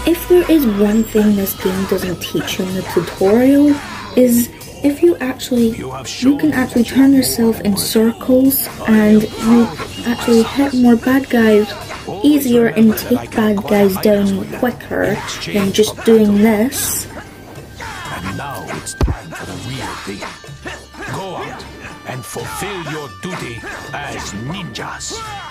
If there is one thing this game doesn't teach you in the tutorial, is if you can actually turn yourself in circles and you actually hit more bad guys easier and take bad guys down quicker than just doing this. And now it's time for the real thing. Go out and fulfill your duty as ninjas.